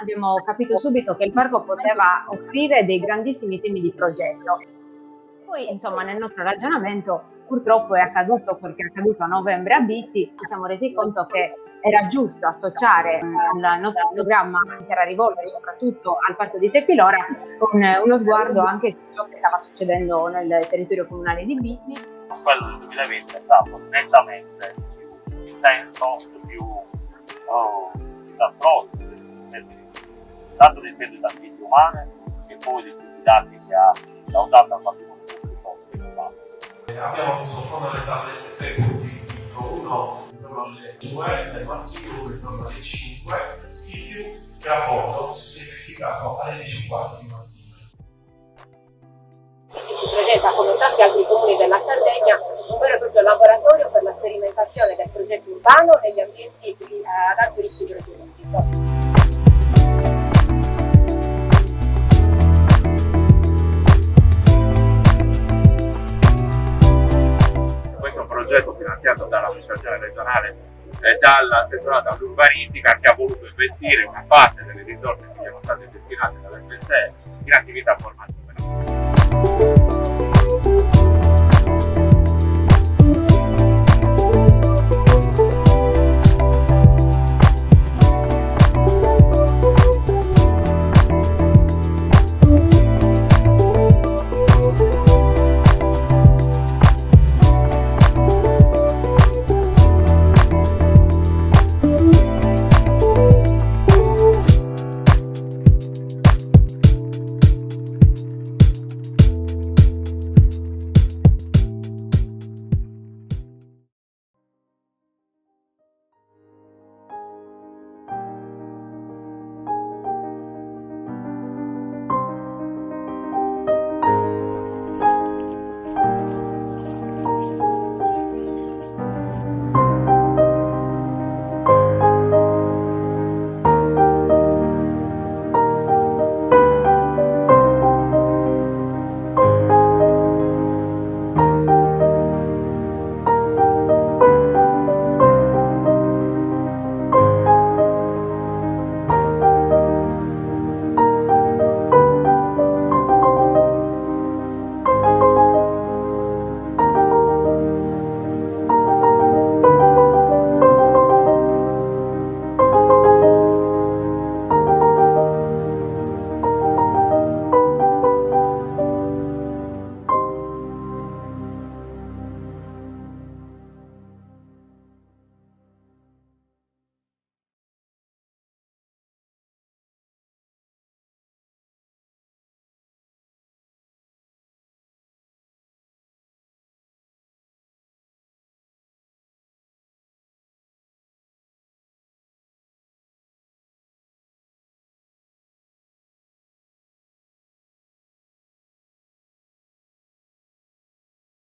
abbiamo capito subito che il parco poteva offrire dei grandissimi temi di progetto. Poi, insomma, nel nostro ragionamento purtroppo è accaduto quel che è accaduto a novembre a Bitti, ci siamo resi conto che era giusto associare al nostro programma Terra Rivolta, soprattutto al Parco di Tepilora, con uno sguardo anche su ciò che stava succedendo nel territorio comunale di Bitti. Quello del 2020 è stato nettamente più intenso, più disastroso, tanto dei perdite di vite umane e poi di tutti i danni che ha causato al patrimonio pubblico. Abbiamo visto fondamentalmente tre punti. Uno intorno alle 2 del mattino, intorno alle 5, in più che a Porto si è verificato alle 10:15 di mattina. Si presenta, come tanti altri comuni della Sardegna, un vero e proprio laboratorio per la sperimentazione del progetto urbano negli ambienti ad alto rischio idrogeologico. Progetto finanziato dall'amministrazione regionale e dal settorato all'urbanistica, che ha voluto investire una parte delle risorse che erano state destinate dall'FSE in attività